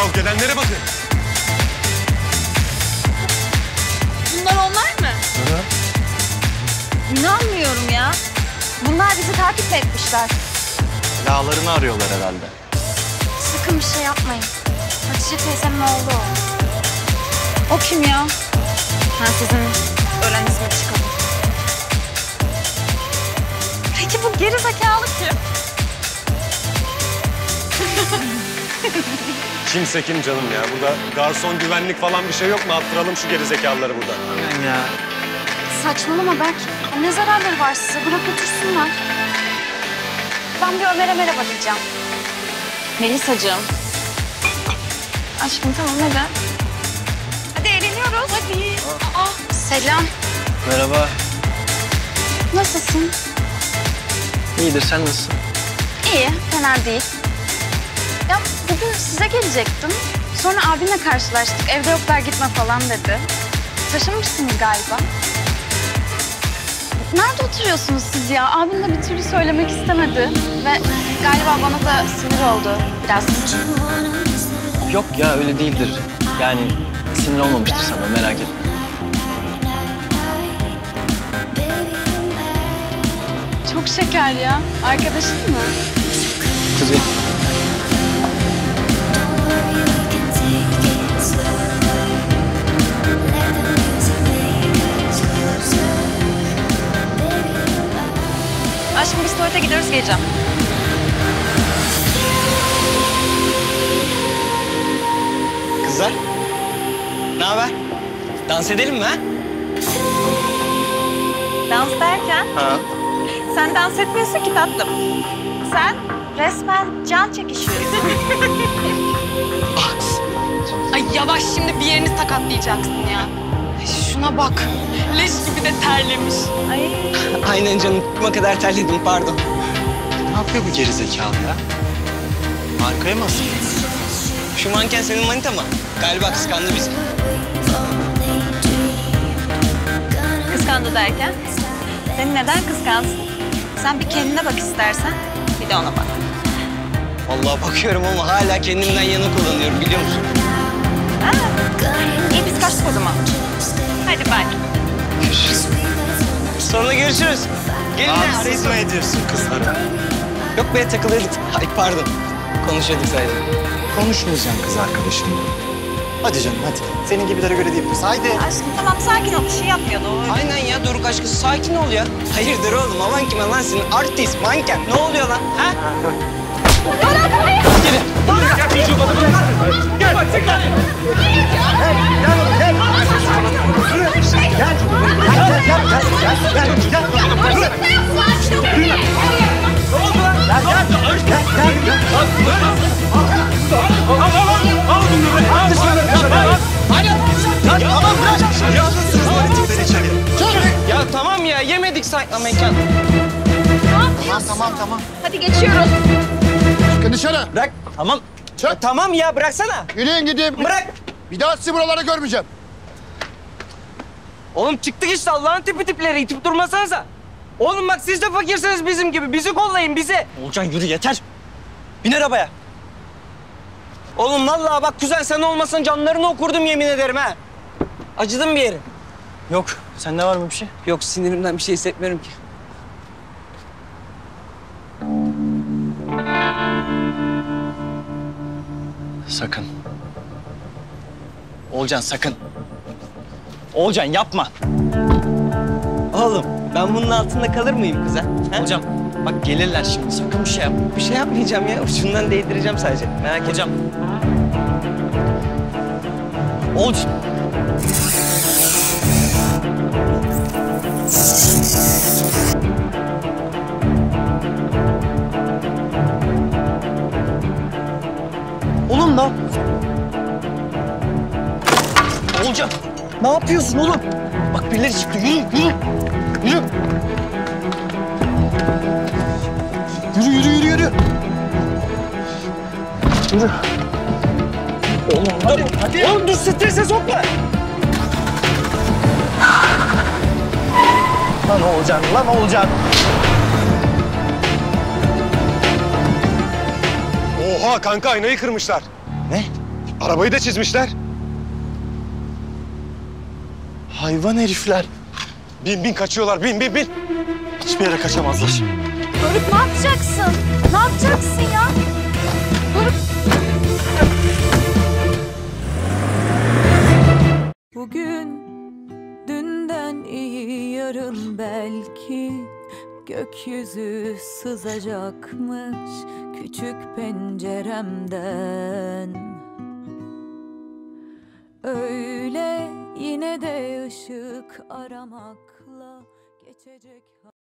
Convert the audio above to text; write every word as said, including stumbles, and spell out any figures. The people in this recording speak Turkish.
gelenlere bakın. Bunlar onlar mı? Hı. İnanmıyorum ya. Bunlar bizi takip etmişler. Lağlarını arıyorlar herhalde. Sakın bir şey yapmayın. Hatice teyzemin oğlu o. O kim ya? Ha, sizin ölen hizmetçi kadın. Peki bu geri zekalı kim? Kimse kim canım ya? Burada garson, güvenlik falan bir şey yok mu? Attıralım şu gerizekalıları buradan. Aynen ya. Saçmalama Berk. Ne zararları var size? Bırak otursunlar. Ben bir Ömer'e merhaba diyeceğim. Melisacığım. Aşkım tamam hadi. Hadi eğleniyoruz. Hadi. Aa, selam. Merhaba. Nasılsın? İyidir, sen nasılsın? İyi, fena değil. Ya bugün size gelecektim. Sonra abimle karşılaştık. Evde yoklar gitme falan dedi. Taşınmışsınız galiba. Nerede oturuyorsunuz siz ya? Abim de bir türlü söylemek istemedi. Ve galiba bana da sinir oldu biraz. Yok ya, öyle değildir. Yani sinir olmamıştır sana, merak etme. Çok şeker ya. Arkadaşın mı? Kuzey. Aşkım biz tuvalete gidiyoruz, geleceğim. Kızlar, ne haber? Dans edelim mi ha? Dans derken? Ha. Sen dans etmiyorsun ki tatlım. Sen resmen can çekişiyorsun. Ay yavaş, şimdi bir yerini sakatlayacaksın ya. Ay, şuna bak. Leş gibi de terlemiş. Ay. Aynen canım, ne kadar terledim, pardon. Ne yapıyor bu gerizekalı ya? Arkaya mı asılıyor? Şu manken senin manita mı? Galiba kıskandı bizi. Kıskandı derken? Seni neden kıskansın? Sen bir kendine bak istersen, bir de ona bak. Vallahi bakıyorum ama hala kendimden yana kullanıyorum, biliyor musun? Ha, iyi biz kaçtık o zaman. Hadi bak. Sonra görüşürüz. Gelin de Rahatsız mı ediyorsun kızları? Yok be, takılıyorduk. Ay pardon, konuşuyorduk sadece. Konuşmayacağım kız arkadaşımla. Hadi canım hadi. Senin gibilere göre değil burası. Haydi. Aşkım tamam sakin ol, bir şey yapmıyordu o. Aynen ya, Doruk aşkısı, sakin ol ya. Hayırdır oğlum, aman kime lan senin? Artist, manken, ne oluyor lan? Ha? Ya tamam ya, yemedik sakla mekan. Tamam tamam tamam. Hadi geçiyoruz. Çıkın dışarı. Bırak, tamam. Çık. Ya, tamam ya, bıraksana. Yürüyün gidin. Bırak. Bir daha sizi buralarda görmeyeceğim. Oğlum çıktık işte, Allah'ın tipi tipleri, itip durmasanıza. Oğlum bak, siz de fakirsiniz bizim gibi, bizi kollayın bizi. Olcan yürü, yeter. Bin arabaya. Oğlum vallahi bak kuzen, sen olmasan canlarını okurdum yemin ederim ha. Acıdın bir yerin. Yok, sende var mı bir şey? Yok, sinirimden bir şey hissetmiyorum ki. Sakın. Olcan sakın. Olcan yapma. Oğlum ben bunun altında kalır mıyım kuzen? Ha? Hocam bak gelirler şimdi, sakın bir şey yapma. Bir şey yapmayacağım ya, ucundan değdireceğim sadece. Merak etme. Hocam. Olcan. Oğlum ne? Olcan. Ne yapıyorsun oğlum? Bak birileri çıktı. Yürü, yürü. Yürü. Yürü, yürü, yürü, yürü. Yürü. Oğlum hadi, hadi. Oğlum dur, strese sokma. Lan Olcan, lan Olcan. Oha kanka, aynayı kırmışlar. Ne? Arabayı da çizmişler. Hayvan herifler. Bin bin kaçıyorlar, bin bin bin. Hiçbir yere kaçamazlar. Doruk ne yapacaksın? Ne yapacaksın ya? Doruk. Bugün dünden iyi yarın belki gökyüzü sızacakmış küçük penceremden. Öyle yine de ışık aramakla geçecek.